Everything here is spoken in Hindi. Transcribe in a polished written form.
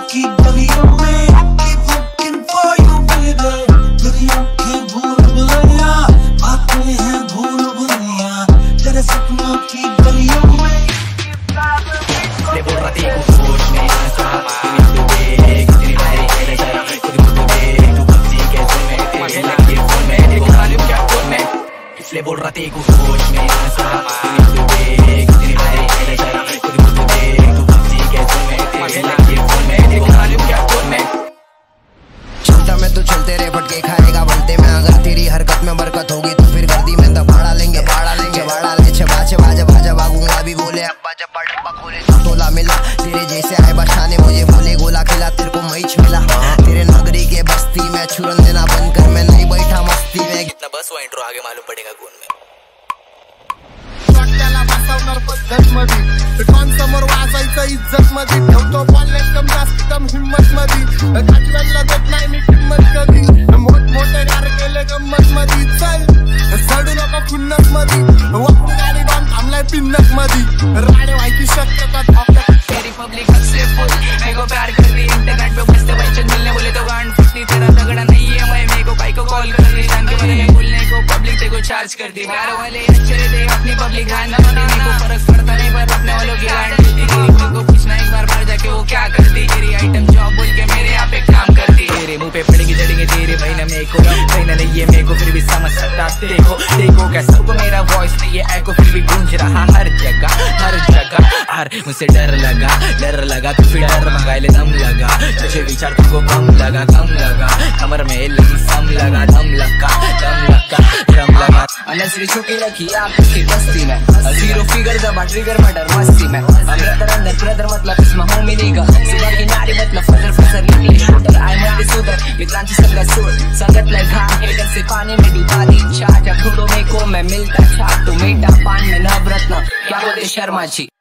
की गलियों में keep looking for you baby, तेरी आँखें भूल भुलैया, बातें हैं भूल भुलैया, तेरे सपनों की गलियों में। ले बोल रहा थी कुछ सोच में ऐसा, तू देख तेरी बारी तेरे जरा, तू देख तू पत्नी के जोन में, तेरे लगे फोन में, तेरे को मालूम क्या फोन में। इसलिए बोल रहा थी कुछ सोच में ऐसा, तू देख तेरी बारी तेरे जरा, तू देख तू पत्नी के जोन में, तेरे लगे फोन में, तेरे को मालूम क्या फोन में। चलता में तो चलते रे फटके खाएगा बनते में, अगर तेरी हरकत में बरकत होगी तो फिर गर्दी में दबाड़ा लेंगे, बाड़ा लेंगे, बाड़ा ले चबा चबा चबा चबा भागूंगा भी बोले अब्बा जब डब्बा खोले तोला मिला, तेरे जैसे आए बचाने मुझे बोले गोला खिला, तेरे को मैच मिला, तेरे नगरी के बस्ती में चुरन देना बंद कर, मैं नहीं बैठा मस्ती में। कितना बस वो इंट्रो आगे मालूम पड़ेगा कौन में। समोर वाचायचं इज्जत मध्ये, ठेवतो बोलण्यात कम जास्त कम हिम्मत मध्ये, काजव्याला देत नाही मी किंमत कधी, मोठे गार केले गंमत मध्ये, चल चढू नको खुन्नस मध्ये, वापरू गाडी बांध थांबलाय पिन्नत मध्ये, राडे व्हायची शक्यता तेरी पब्लिक हद फुल, मेरे को प्यार कर रही इंटरनेट पे बसते बच्चन मिलने बोले तो गांड फुटती, तेरा तगड़ा नहीं है मैं मेरे को भाई को कॉल कर दी, शाम के बारे में बोलने को पब्लिक तेरे को चार्ज कर दी, प्यार वाले अच्छे दे अपनी पब्लिक ध्यान देने को फर्क पड़ता नहीं पर अपने वालों की गांड देती, तेरी को पूछना एक बार बाहर जाके वो क्या करती, तेरी आइटम जॉब बोल के मेरे यहाँ पे काम करती, तेरे मुंह पे पड़ेगी जड़ेंगे तेरे बहना मेरे को, बहना नहीं है मेरे को फिर भी समझ सकता, देखो देखो क्या सबको मेरा वॉइस नहीं है एको फिर भी गूंज रहा हर जगह हर मुझसे डर लगा तो फिर डर मंगाए ले दम लगा, तुझे विचार तुमको कम लगा कमर में लगी सम लगा दम लगा नजरी छुपी रखी आपकी बस्ती में, जीरो फिगर दबा ट्रिगर मर्डर मस्ती में, ब्रदर मतलब इसमें होमी नीगा, सुबह की नारी मतलब फजर निकले शूटर, आए मेरे सुधर मित्रांची सगळं सोड, संगत लय घाम हेडर से पानी में डुबा दी चाचा, घोड़ों में को मैं मिलता छाप, तो मीठा पान में नवरत्न क्या बोलते शर्मा जी।